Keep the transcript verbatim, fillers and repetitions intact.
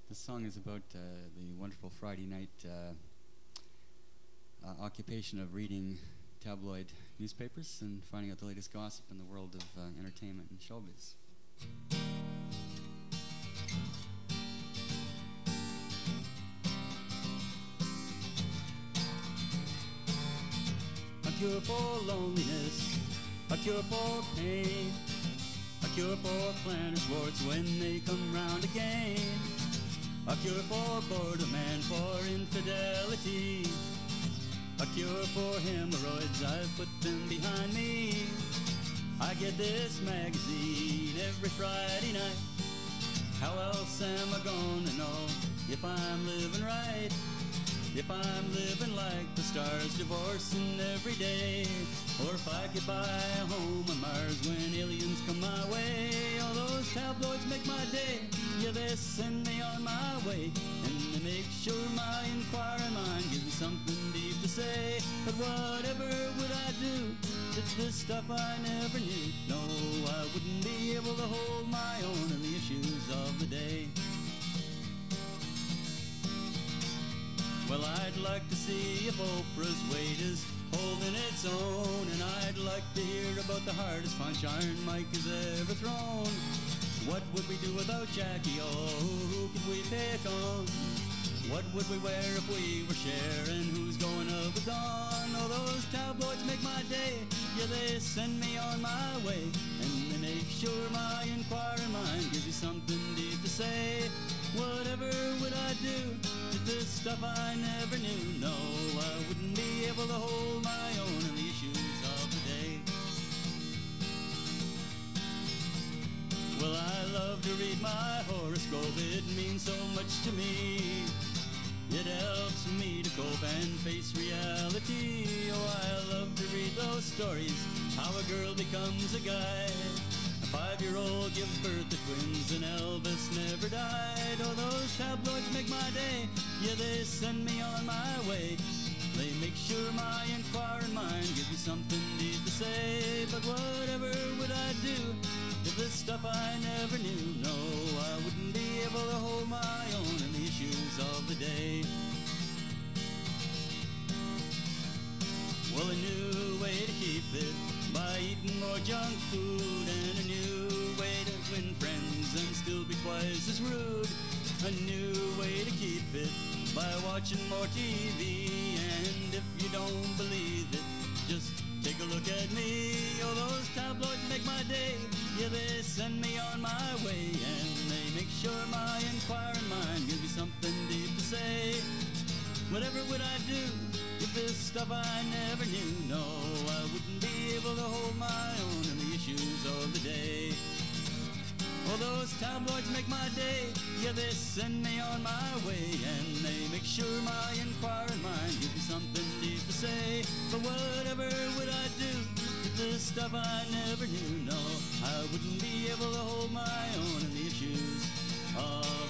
This song is about uh, the wonderful Friday night uh, uh, occupation of reading tabloid newspapers and finding out the latest gossip in the world of uh, entertainment and showbiz. A cure for loneliness, a cure for pain, a cure for planners' warts when they come round again, a cure for boredom and for infidelity, a cure for hemorrhoids, I've put them behind me. I get this magazine every Friday night. How else am I gonna know if I'm living right? If I'm living like the stars, divorcing every day, or if I could buy a home on Mars when aliens come my way. All those tabloids make my day. Yeah, they send me on my way, and they make sure my inquiring mind gives me something deep to say. But whatever would I do? It's this stuff I never knew. No, I wouldn't be able to hold my own in the issues of the day. Well, I'd like to see if Oprah's weight is holding its own, and I'd like to hear about the hardest punch Iron Mike has ever thrown. What would we do without Jackie? Oh, who could we pick on? What would we wear if we were Cher? And who's going up with Dawn? Oh, those tabloids make my day. Yeah, they send me on my way, and they make sure my inquiring mind gives me something deep to say. Whatever would I do if this stuff I never knew? No, I wouldn't be able to hold my own in the issues of the day. Well, I love to read my horoscope, it means so much to me. It helps me to cope and face reality. Oh, I love to read those stories, how a girl becomes a guy. A five-year-old gives birth to twins and Elvis never died. Oh, those tabloids make my day. Yeah, they send me on my way. They make sure my inquiring mind gives me something deep to say. But whatever would I do if this stuff I never knew? No, I wouldn't be able to hold my own in the issues of the day. Well, a new way to keep it by eating more junk food, and a new way to win friends and still be twice as rude. A new way to keep it by watching more T V, and if you don't believe it, just take a look at me. Oh, those tabloids make my day. Yeah, they send me on my way, and they make sure my inquiring mind gives me something deep to say. Whatever would I do if this stuff I never knew? No, I wouldn't be able to hold my own in the issues of the day. Oh, those tabloids make my day. Yeah, they send me on my way, and they make sure my inquiring mind gives me something deep to say. But whatever would I do if this stuff I never knew? No, I wouldn't be able to hold my own in the issues of